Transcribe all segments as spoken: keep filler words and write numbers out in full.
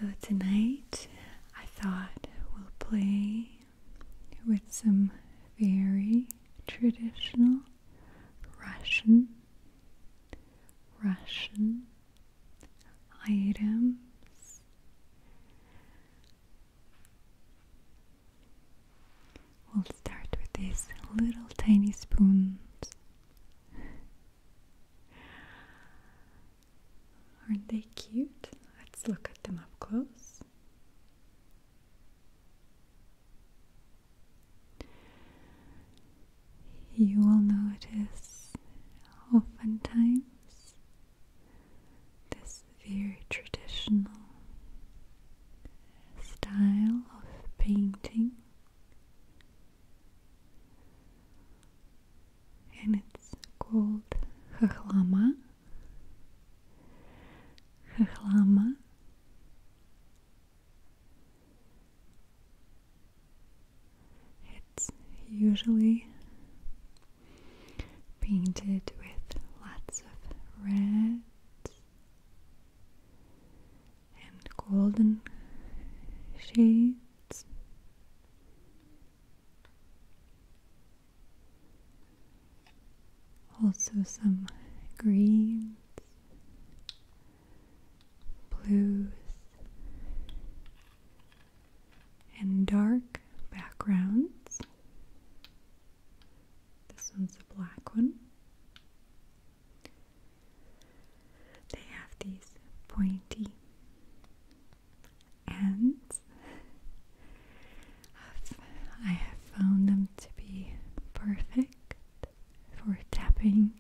So tonight I thought we'll play with some very traditional Russian Russian items. We'll start with these little tiny spoons. Aren't they cute? Let's look at them up close. You will notice oftentimes this very traditional style of painting, and it's called Khakhlama. Khakhlama. It's usually painted with lots of reds and golden shades. Also some greens, blues, and dark backgrounds. This one's a black one. They have these pointy ends. I have found them to be perfect for tapping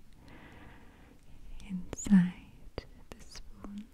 inside the spoon.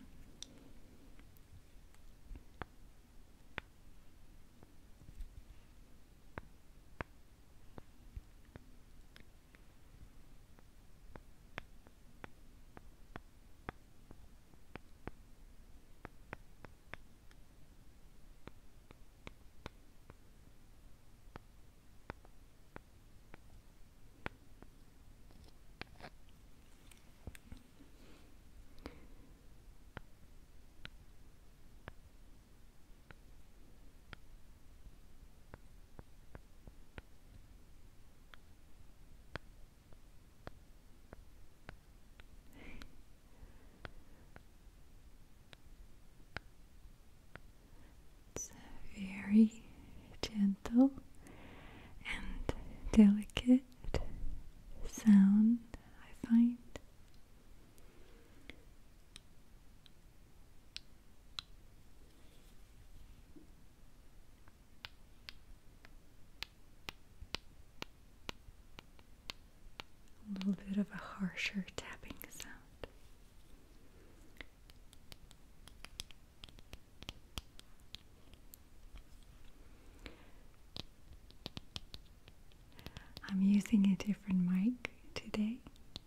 Very gentle and delicate sound, I find. A little bit of a harsher tapping sound. I'm using a different mic today.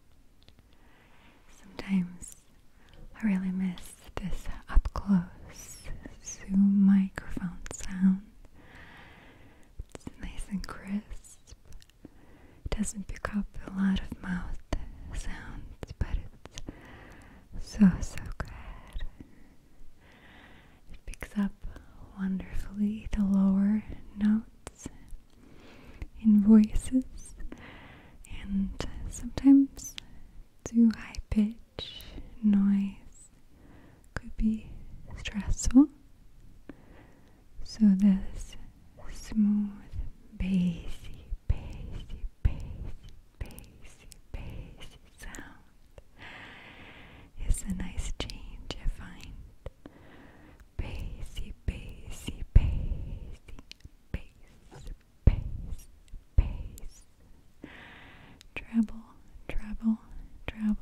Sometimes I really miss this up close Zoom microphone sound. It's nice and crisp. It doesn't pick up a lot of mouth sounds, but it's so, so good. It picks up wonderfully the lower notes in voices, and sometimes too high pitch noise could be stressful. So this smooth, bassy, bassy, bassy, bassy, bassy sound is a nice change, I find. Bassy, bassy, bassy, bass, bass, bass, treble, treble, treble.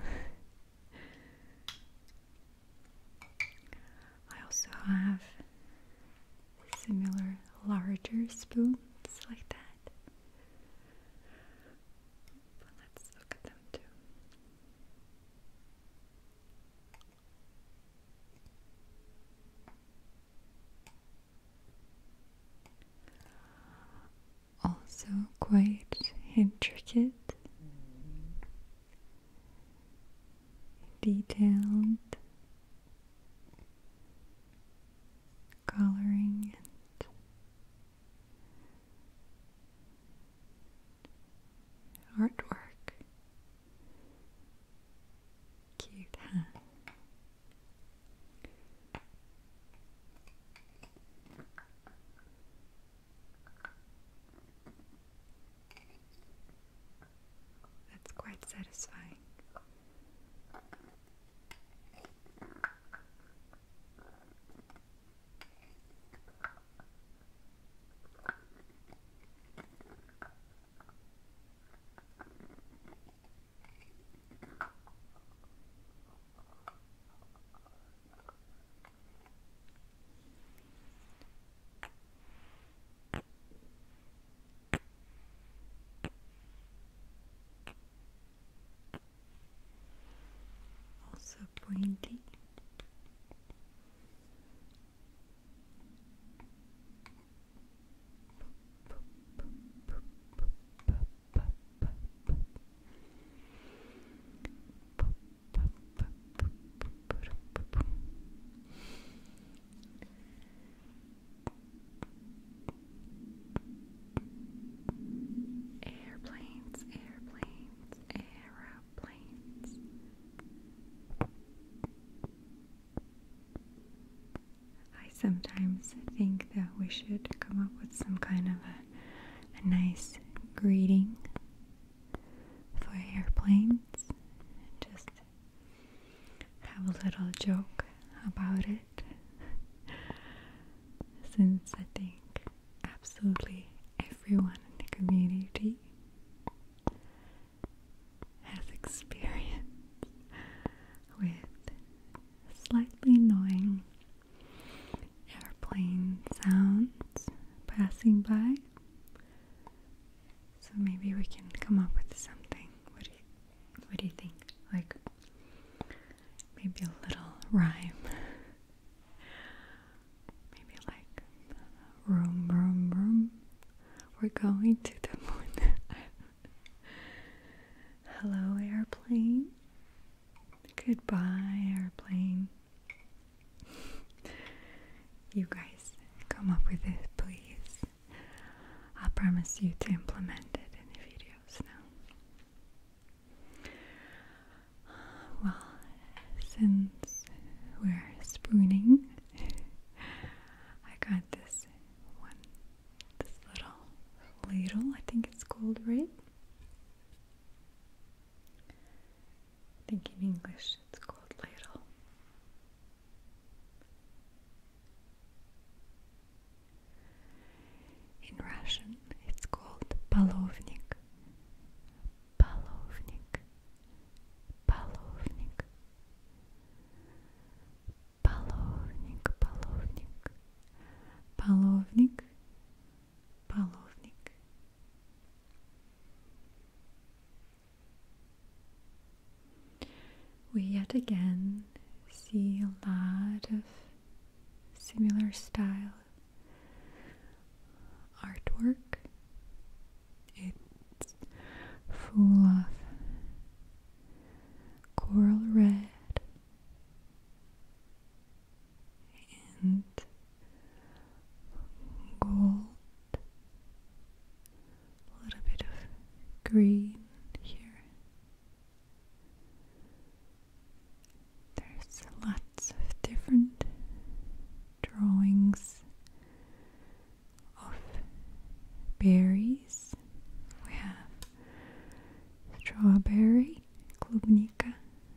I also have similar larger spoons like that. But let's look at them too. Also quite intricate, detailed pointy. Airplanes, airplanes, aeroplanes. I sometimes think that we should come up with some kind of a, a nice greeting for airplanes and just have a little joke about it, since I think absolutely everyone in the community has experience with slightly annoying airplane sounds passing by. So maybe we can come up with something. What do you, what do you think? Like maybe a little rhyme. Maybe like room, room, room. We're going to the moon. Hello, airplane. Goodbye, airplane. You guys come up with it, please. I promise you to implement it in the videos now. Well, since we're spooning, I got this one, this little ladle. I think it's called, right? I think in English it's called ladle. In Russian it's called palovnik. Palovnik. Palovnik. Palovnik. Palovnik. Palovnik. Palovnik. We yet again see a lot of similar style artwork. It's full of coral red and gold, a little bit of green here. There's lots of different drawings of berries. We have strawberry, klubnika.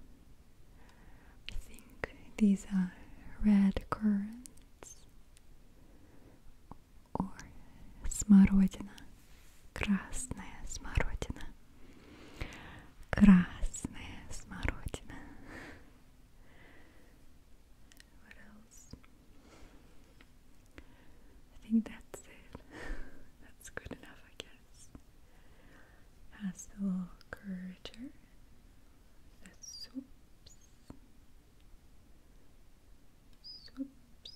I think these are red currants, or смородина, красная смородина, красная смородина. What else? I think that's it. That's good enough, I guess. Has the little curvature. The soups. Soups.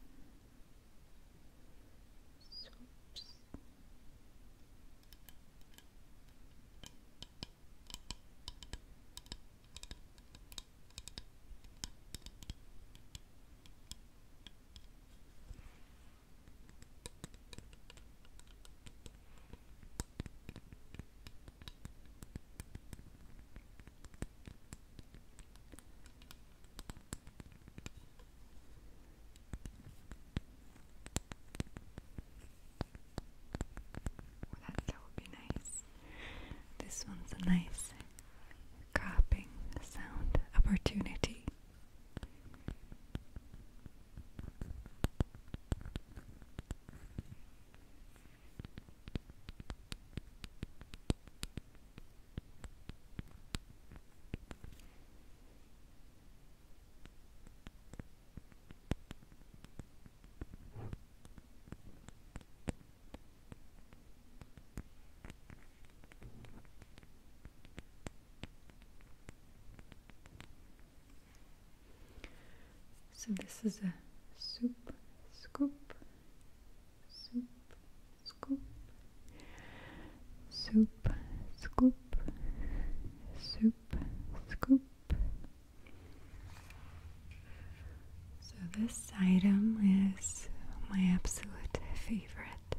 Soups. That would be nice. This one's a nice cropping sound opportunity. So this is a soup, scoop, soup, scoop, soup, scoop, soup, scoop. So this item is my absolute favorite.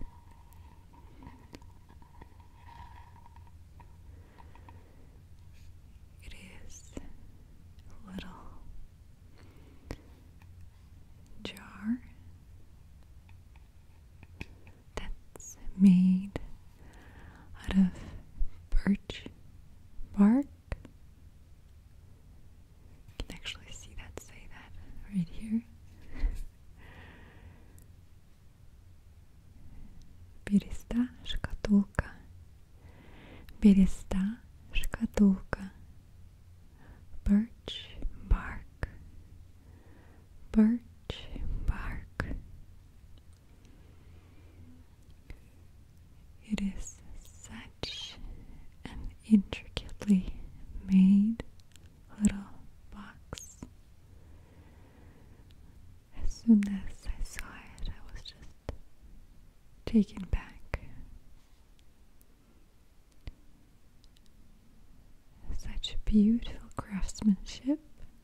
It is a little jar that's made out of birch bark. You can actually see that, say that right here. Береста шкатулка, береста шкатулка, birch bark, birch bark. It is such an intricately made little box. As soon as I saw it, I was just taken back. Such beautiful craftsmanship.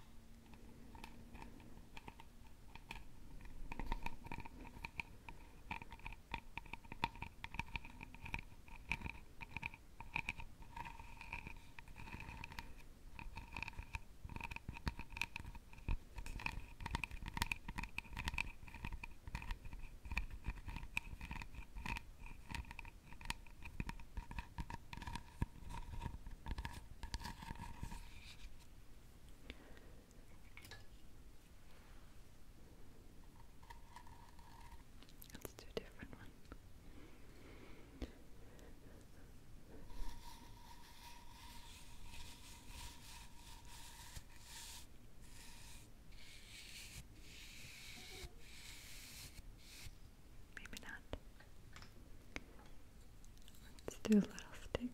Let's do a different one. Maybe not. Let's do a little stick.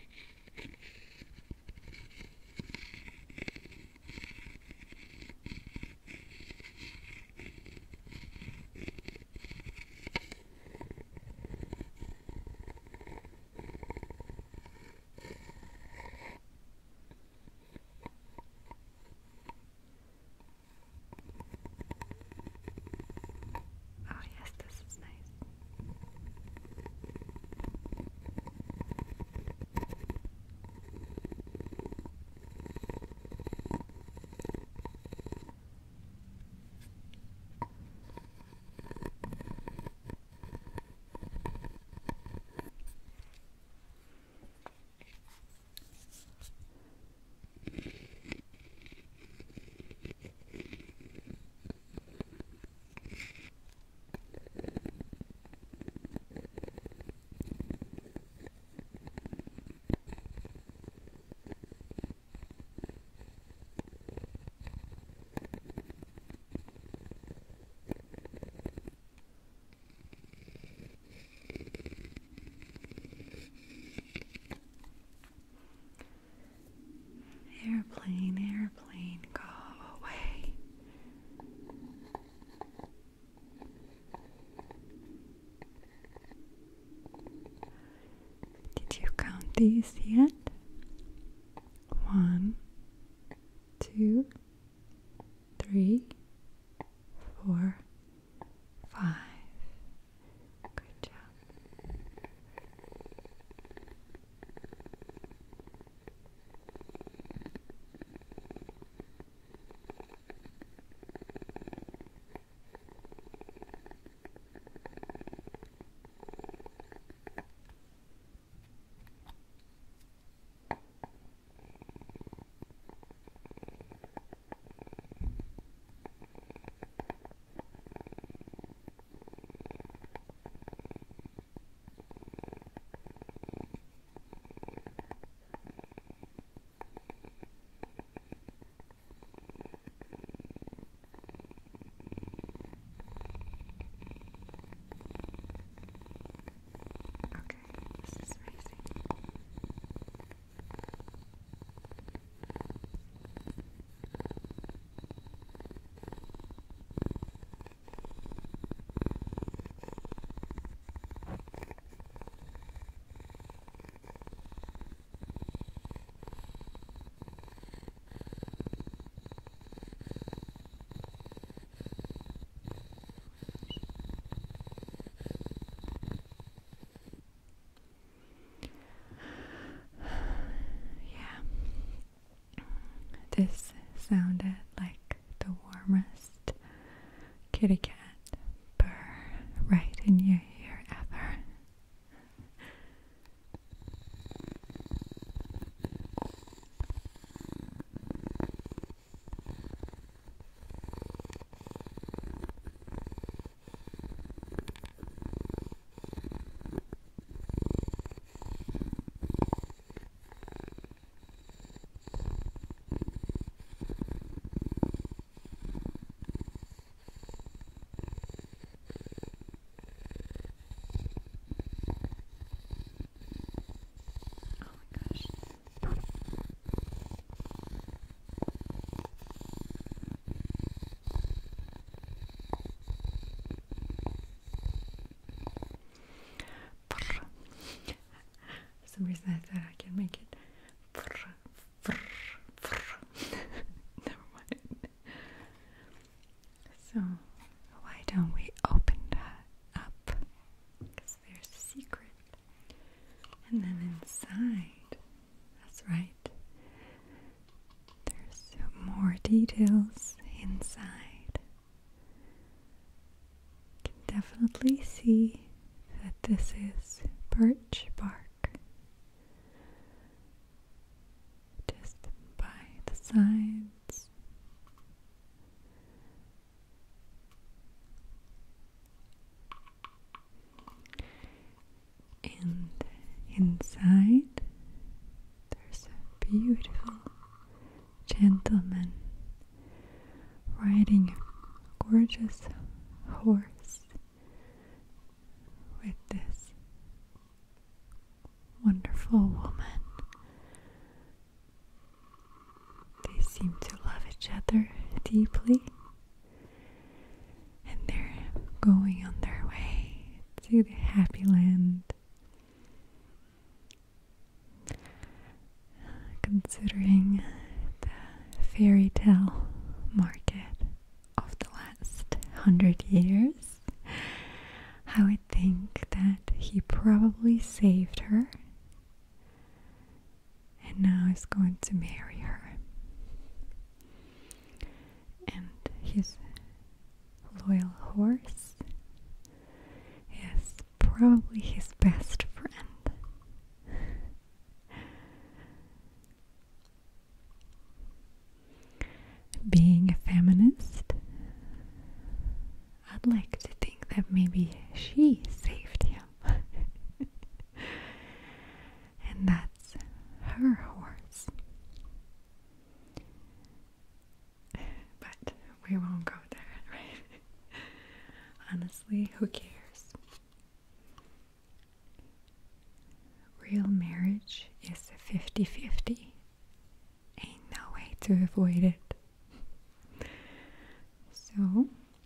Oh yes, this is nice. Airplane, airplane, go away. Did you count these yet? One, two, three, four, five. Good job. kitty cat purr right in your ear ever. For some reason I thought I can make it. Never mind. So why don't we open that up? Because there's a secret. And then inside, that's right, there's more details inside. You can definitely see that this is birch bark. Just by the sides. And inside, there's a beautiful gentleman riding a gorgeous horse with this wonderful woman. They seem to love each other deeply, and they're going on their way to the happy land. Considering the fairy tale market of the last hundred years, I would think that he probably saved her and now is going to marry her. And his loyal horse is probably his best friend. Being a feminist, I'd like to think that maybe she saved him. And that's her horse. But we won't go there, right? Honestly, who cares? Real marriage is a fifty fifty. Ain't no way to avoid it. So,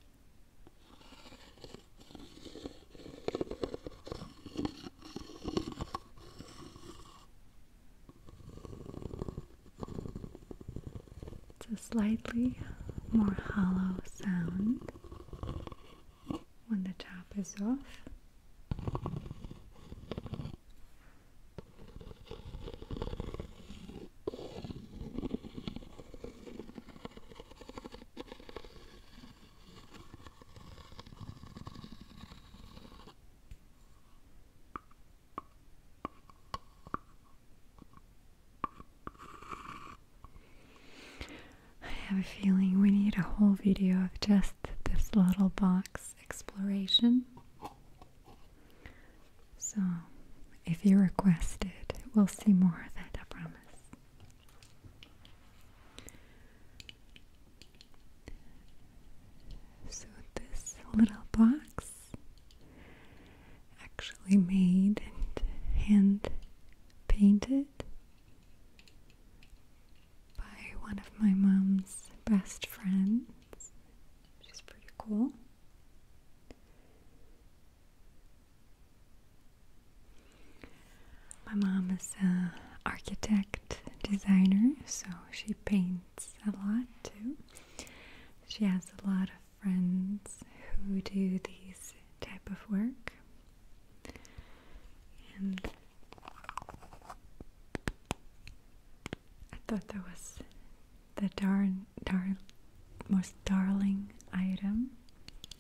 it's a slightly more hollow sound when the top is off. I have a feeling we need a whole video of just this little box exploration. So, if you request it, we'll see more of it, I promise. So this little box, actually made and hand painted by one of my mom's best friends, which is pretty cool. My mom is an architect designer, so she paints a lot too. She has a lot of friends who do these type of work, and I thought that was the darn, darn, most darling item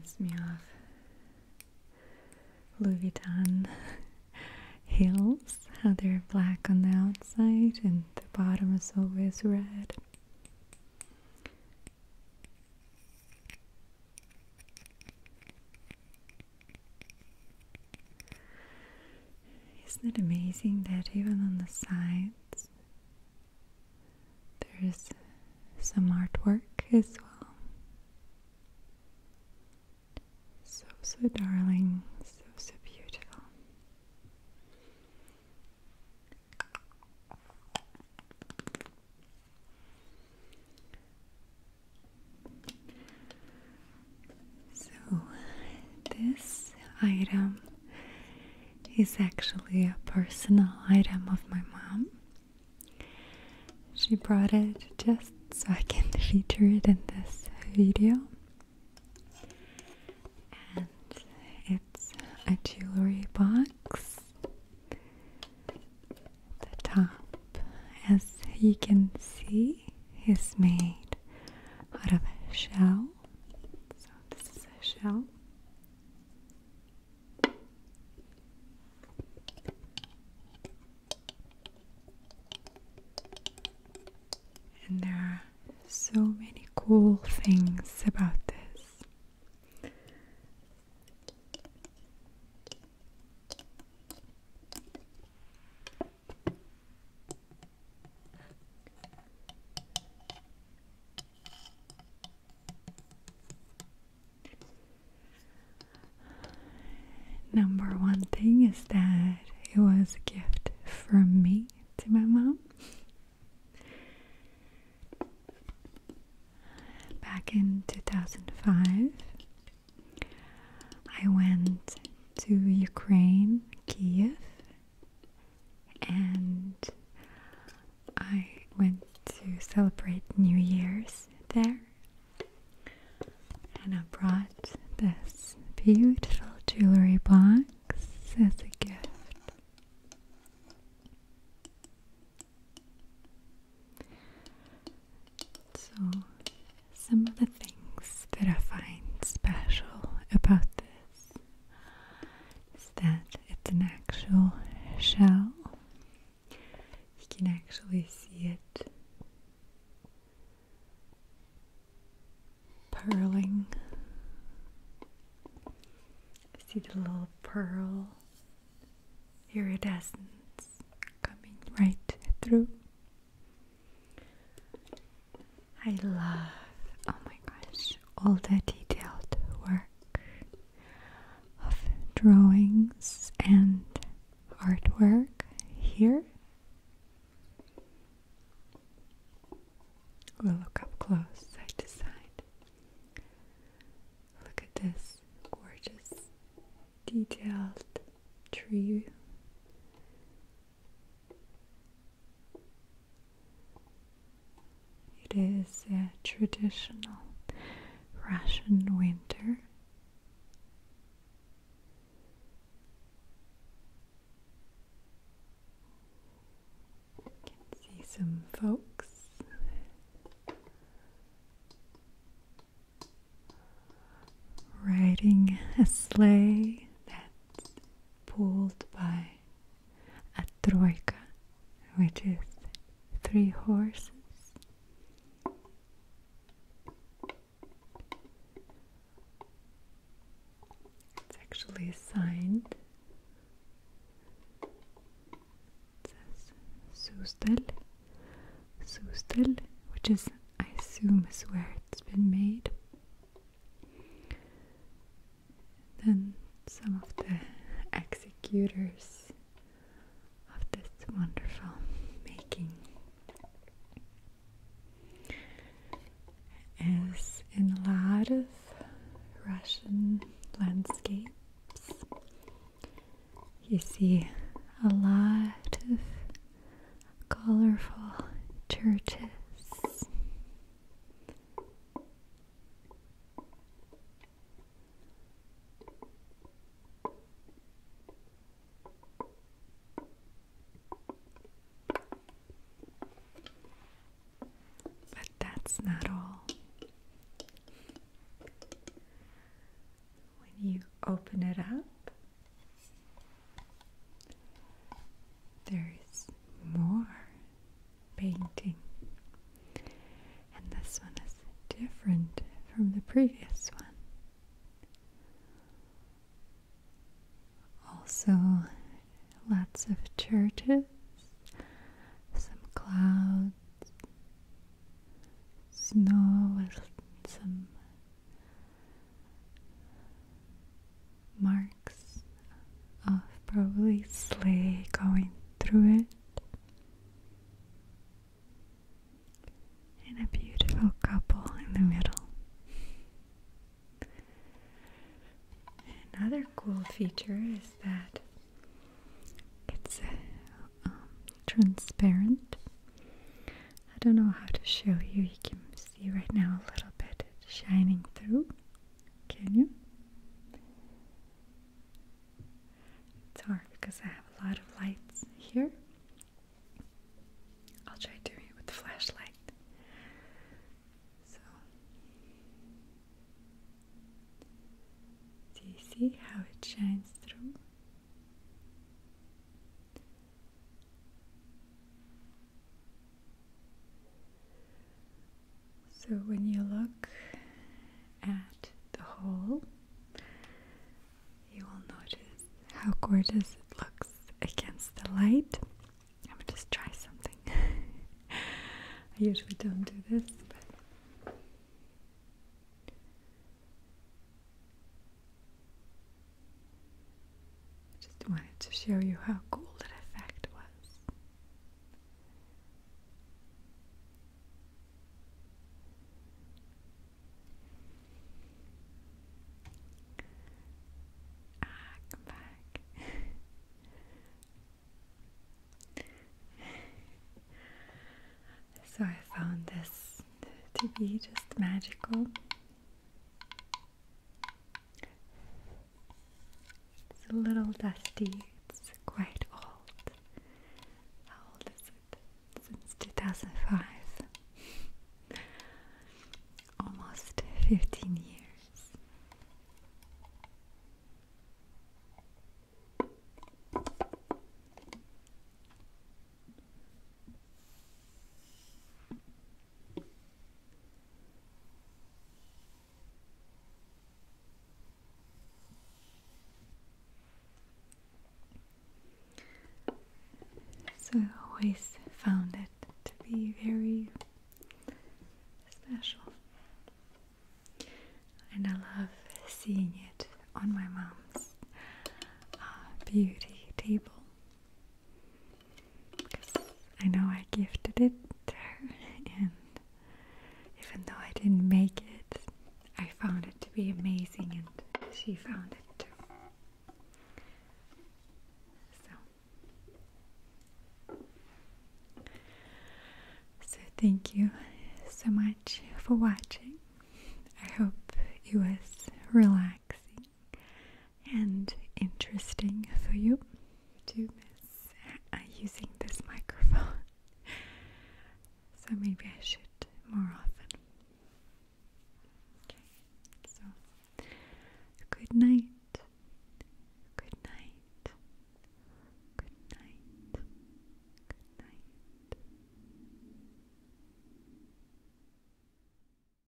reminds me of Louis Vuitton heels, how they're black on the outside and the bottom is always red. Isn't it amazing that even on the sides there's some artwork as well? So, so darling, so, so beautiful. So, this item is actually a personal item of my mom. She brought it just so I can feature it in this video. And it's a jewelry box. The top, as you can see, is made out of a shell. So this is a shell. And there are so many cool things about this. Number one thing is that it was a gift from me to my mom. Back in two thousand five, I went to Ukraine, Kiev, and I went to celebrate New Year's there. And I brought this beautiful jewelry box as a gift. So, some of the things that I find special about this is that it's an actual shell. You can actually see it purling. See the little pearl iridescence coming right through. I love, oh my gosh, all the detailed work of drawings and artwork here. We'll look up close, side to side. Look at this gorgeous, detailed tree. It is a traditional Russian winter. You can see some folks riding a sleigh that's pulled by a troika, which is three horses. It's actually signed. It says Sustel, Sustel, which is, I assume, is where it's been made. Then some of the executors of this wonderful making is in a lot of Russian landscapes. You see a lot of colorful churches. But that's not all. you open it up, there is more painting. And this one is different from the previous one. Also, lots of churches, some clouds, snow with some marks of probably sleigh going through it, and a beautiful couple in the middle. Another cool feature is that it's uh, um, transparent. I don't know how to show you. You can see right now a little bit shining through. Can you? It's hard because I have a lot of lights here. I'll try doing it with the flashlight. So, do you see how it shines through? So when you look at the hole, you will notice how gorgeous it looks against the light. I'm gonna just try something. I usually don't do this, but I just wanted to show you how cool that effect was. Ah, come back. So I found this to be just magical. It's a little dusty. It's quite old. How old is it? Since two thousand five. Almost fifteen years. So I always found it to be very special. And I love seeing it on my mom's uh, beauty table. Because I know I gifted it to her, and even though I didn't make it, I found it to be amazing, and she found it too. So thank you so much for watching. I hope it was relaxing and interesting.